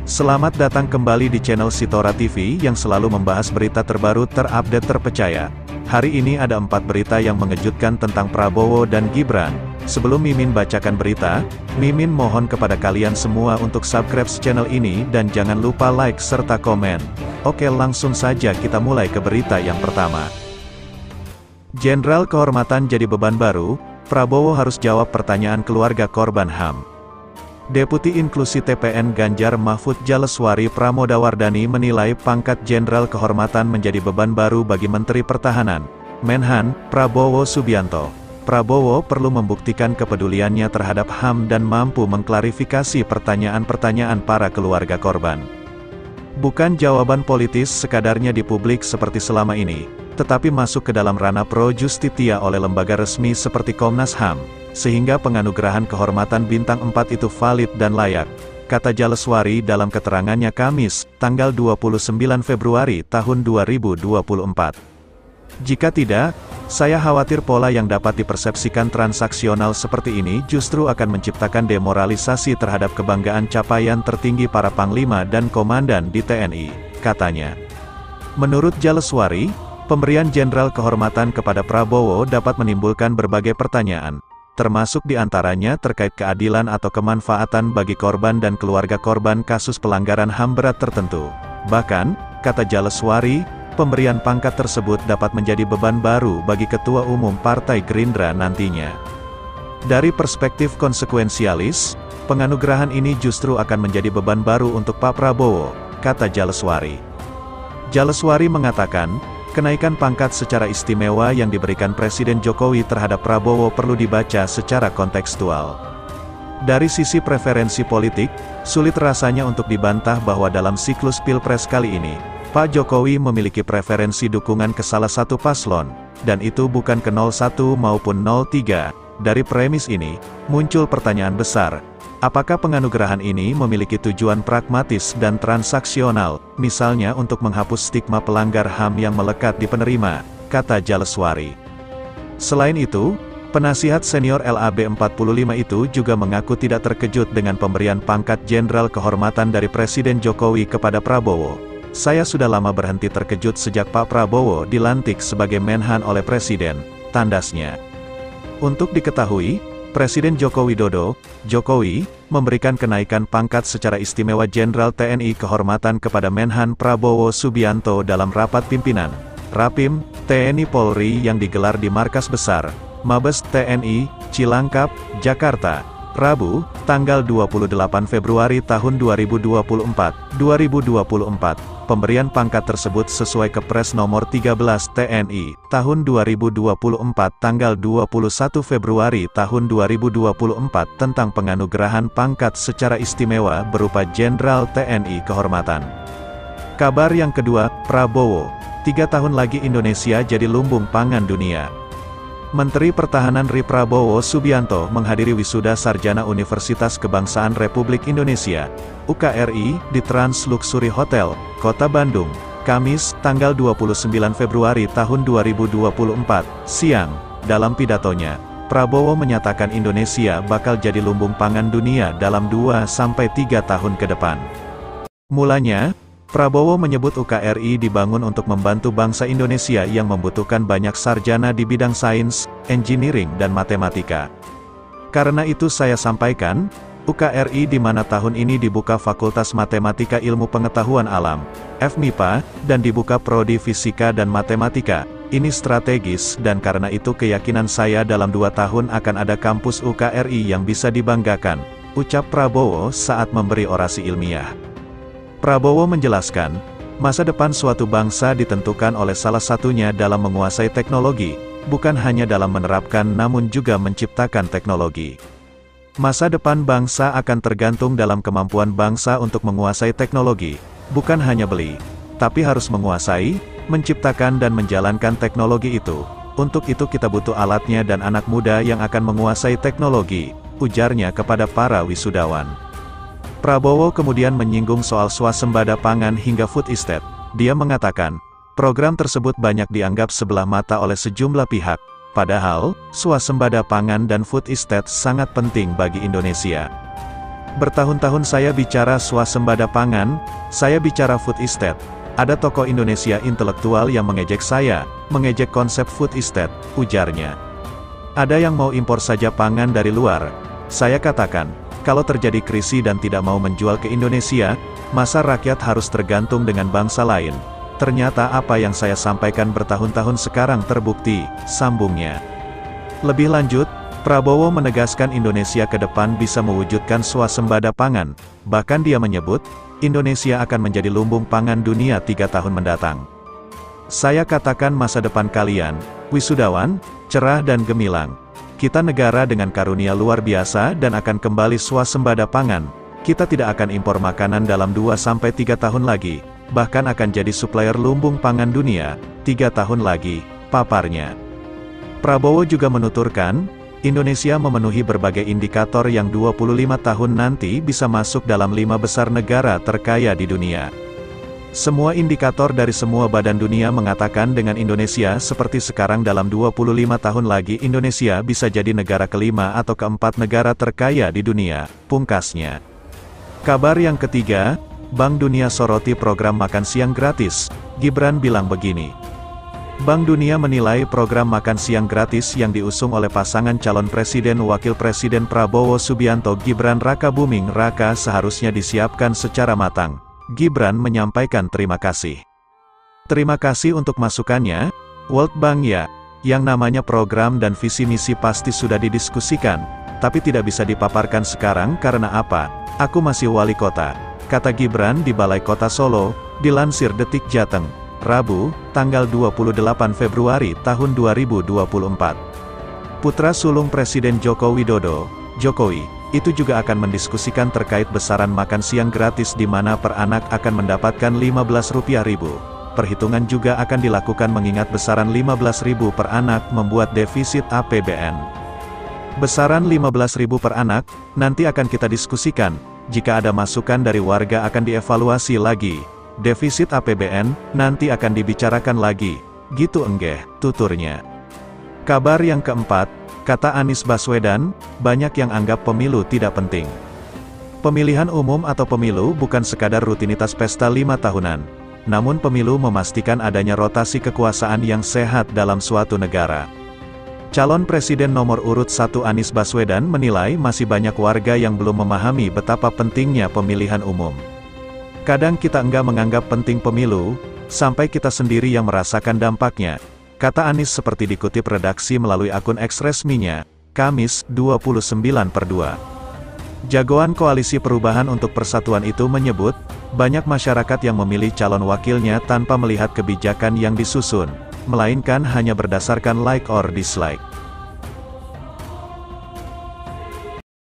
Selamat datang kembali di channel Sitora TV yang selalu membahas berita terbaru terupdate terpercaya. Hari ini ada 4 berita yang mengejutkan tentang Prabowo dan Gibran. Sebelum Mimin bacakan berita, Mimin mohon kepada kalian semua untuk subscribe channel ini dan jangan lupa like serta komen. Oke, langsung saja kita mulai ke berita yang pertama. Jenderal Kehormatan jadi beban baru, Prabowo harus jawab pertanyaan keluarga korban HAM. Deputi Inklusi TPN Ganjar Mahfud Jaleswari Pramodawardhani menilai pangkat Jenderal Kehormatan menjadi beban baru bagi Menteri Pertahanan, Menhan, Prabowo Subianto. Prabowo perlu membuktikan kepeduliannya terhadap HAM dan mampu mengklarifikasi pertanyaan-pertanyaan para keluarga korban. Bukan jawaban politis sekadarnya di publik seperti selama ini, tetapi masuk ke dalam ranah pro justitia oleh lembaga resmi seperti Komnas HAM. Sehingga penganugerahan kehormatan bintang 4 itu valid dan layak, kata Jaleswari dalam keterangannya Kamis, tanggal 29 Februari tahun 2024. Jika tidak, saya khawatir pola yang dapat dipersepsikan transaksional seperti ini justru akan menciptakan demoralisasi terhadap kebanggaan capaian tertinggi para panglima dan komandan di TNI, katanya. Menurut Jaleswari, pemberian Jenderal Kehormatan kepada Prabowo dapat menimbulkan berbagai pertanyaan, termasuk diantaranya terkait keadilan atau kemanfaatan bagi korban dan keluarga korban kasus pelanggaran HAM berat tertentu. Bahkan, kata Jaleswari, pemberian pangkat tersebut dapat menjadi beban baru bagi Ketua Umum Partai Gerindra nantinya. Dari perspektif konsekuensialis, penganugerahan ini justru akan menjadi beban baru untuk Pak Prabowo, kata Jaleswari. Jaleswari mengatakan, kenaikan pangkat secara istimewa yang diberikan Presiden Jokowi terhadap Prabowo perlu dibaca secara kontekstual. Dari sisi preferensi politik, sulit rasanya untuk dibantah bahwa dalam siklus Pilpres kali ini, Pak Jokowi memiliki preferensi dukungan ke salah satu paslon, dan itu bukan ke 01 maupun 03. Dari premis ini, muncul pertanyaan besar. Apakah penganugerahan ini memiliki tujuan pragmatis dan transaksional, misalnya untuk menghapus stigma pelanggar HAM yang melekat di penerima, kata Jaleswari. Selain itu, penasihat senior LAB 45 itu juga mengaku tidak terkejut dengan pemberian pangkat Jenderal Kehormatan dari Presiden Jokowi kepada Prabowo. Saya sudah lama berhenti terkejut sejak Pak Prabowo dilantik sebagai Menhan oleh Presiden, tandasnya. Untuk diketahui, Presiden Joko Widodo, Jokowi, memberikan kenaikan pangkat secara istimewa Jenderal TNI Kehormatan kepada Menhan Prabowo Subianto dalam rapat pimpinan, Rapim, TNI Polri yang digelar di Markas Besar, Mabes TNI, Cilangkap, Jakarta, Rabu, tanggal 28 Februari tahun 2024. Pemberian pangkat tersebut sesuai Kepres nomor 13 TNI, tahun 2024 tanggal 21 Februari tahun 2024 tentang penganugerahan pangkat secara istimewa berupa Jenderal TNI Kehormatan. Kabar yang kedua, Prabowo, 3 tahun lagi Indonesia jadi lumbung pangan dunia. Menteri Pertahanan RI Prabowo Subianto menghadiri wisuda Sarjana Universitas Kebangsaan Republik Indonesia, UKRI, di Trans Luxury Hotel, Kota Bandung, Kamis, tanggal 29 Februari tahun 2024, siang. Dalam pidatonya, Prabowo menyatakan Indonesia bakal jadi lumbung pangan dunia dalam 2-3 tahun ke depan. Mulanya, Prabowo menyebut UKRI dibangun untuk membantu bangsa Indonesia yang membutuhkan banyak sarjana di bidang sains, engineering dan matematika. Karena itu saya sampaikan, UKRI di mana tahun ini dibuka Fakultas Matematika Ilmu Pengetahuan Alam, FMIPA, dan dibuka Prodi Fisika dan Matematika, ini strategis dan karena itu keyakinan saya dalam 2 tahun akan ada kampus UKRI yang bisa dibanggakan, ucap Prabowo saat memberi orasi ilmiah. Prabowo menjelaskan, masa depan suatu bangsa ditentukan oleh salah satunya dalam menguasai teknologi, bukan hanya dalam menerapkan namun juga menciptakan teknologi. Masa depan bangsa akan tergantung dalam kemampuan bangsa untuk menguasai teknologi, bukan hanya beli, tapi harus menguasai, menciptakan dan menjalankan teknologi itu. Untuk itu kita butuh alatnya dan anak muda yang akan menguasai teknologi, ujarnya kepada para wisudawan. Prabowo kemudian menyinggung soal swasembada pangan hingga food estate. Dia mengatakan, program tersebut banyak dianggap sebelah mata oleh sejumlah pihak, padahal, swasembada pangan dan food estate sangat penting bagi Indonesia. Bertahun-tahun saya bicara swasembada pangan, saya bicara food estate. Ada tokoh Indonesia intelektual yang mengejek saya, mengejek konsep food estate, ujarnya. Ada yang mau impor saja pangan dari luar. Saya katakan, kalau terjadi krisis dan tidak mau menjual ke Indonesia, masa rakyat harus tergantung dengan bangsa lain. Ternyata apa yang saya sampaikan bertahun-tahun sekarang terbukti, sambungnya. Lebih lanjut, Prabowo menegaskan Indonesia ke depan bisa mewujudkan swasembada pangan. Bahkan dia menyebut, Indonesia akan menjadi lumbung pangan dunia 3 tahun mendatang. Saya katakan masa depan kalian, wisudawan, cerah dan gemilang. Kita negara dengan karunia luar biasa dan akan kembali swasembada pangan. Kita tidak akan impor makanan dalam 2-3 tahun lagi, bahkan akan jadi supplier lumbung pangan dunia, 3 tahun lagi, paparnya. Prabowo juga menuturkan, Indonesia memenuhi berbagai indikator yang 25 tahun nanti bisa masuk dalam 5 besar negara terkaya di dunia. Semua indikator dari semua badan dunia mengatakan dengan Indonesia seperti sekarang dalam 25 tahun lagi Indonesia bisa jadi negara kelima atau keempat negara terkaya di dunia, pungkasnya. Kabar yang ketiga, Bank Dunia soroti program makan siang gratis. Gibran bilang begini. Bank Dunia menilai program makan siang gratis yang diusung oleh pasangan calon presiden wakil presiden Prabowo Subianto Gibran Rakabuming Raka seharusnya disiapkan secara matang. Gibran menyampaikan terima kasih. Terima kasih untuk masukannya, World Bank ya. Yang namanya program dan visi misi pasti sudah didiskusikan, tapi tidak bisa dipaparkan sekarang karena apa? Aku masih wali kota, kata Gibran di Balai Kota Solo, dilansir Detik Jateng, Rabu, tanggal 28 Februari tahun 2024. Putra sulung Presiden Joko Widodo, Jokowi, itu juga akan mendiskusikan terkait besaran makan siang gratis di mana per anak akan mendapatkan Rp15.000. Perhitungan juga akan dilakukan mengingat besaran Rp15.000 per anak membuat defisit APBN. Besaran Rp15.000 per anak, nanti akan kita diskusikan. Jika ada masukan dari warga akan dievaluasi lagi. Defisit APBN, nanti akan dibicarakan lagi. Gitu enggeh, tuturnya. Kabar yang keempat, kata Anies Baswedan, banyak yang anggap pemilu tidak penting. Pemilihan umum atau pemilu bukan sekadar rutinitas pesta 5 tahunan. Namun pemilu memastikan adanya rotasi kekuasaan yang sehat dalam suatu negara. Calon Presiden nomor urut 1 Anies Baswedan menilai masih banyak warga yang belum memahami betapa pentingnya pemilihan umum. Kadang kita enggak menganggap penting pemilu, sampai kita sendiri yang merasakan dampaknya, kata Anies seperti dikutip redaksi melalui akun X resminya, Kamis, 29/2. Jagoan Koalisi Perubahan untuk Persatuan itu menyebut, banyak masyarakat yang memilih calon wakilnya tanpa melihat kebijakan yang disusun, melainkan hanya berdasarkan like or dislike.